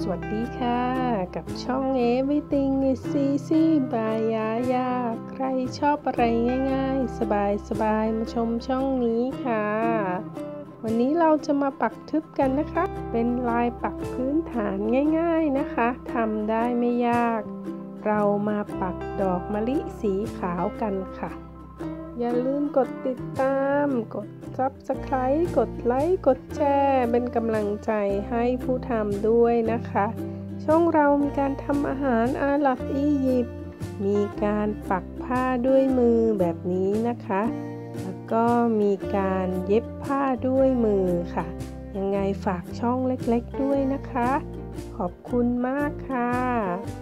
สวัสดีค่ะกับช่อง Everything is Easy by ยายาใครชอบอะไรง่ายๆสบายๆมาชมช่องนี้ค่ะวันนี้เราจะมาปักทึบกันนะคะเป็นลายปักพื้นฐานง่ายๆนะคะทำได้ไม่ยากเรามาปักดอกมะลิสีขาวกันค่ะอย่าลืมกดติดตามกด Subscribe กดไลค์กดแชร์เป็นกำลังใจให้ผู้ทำด้วยนะคะช่องเรามีการทำอาหารอาหรับอียิปต์มีการปักผ้าด้วยมือแบบนี้นะคะแล้วก็มีการเย็บผ้าด้วยมือค่ะยังไงฝากช่องเล็กๆด้วยนะคะขอบคุณมากค่ะ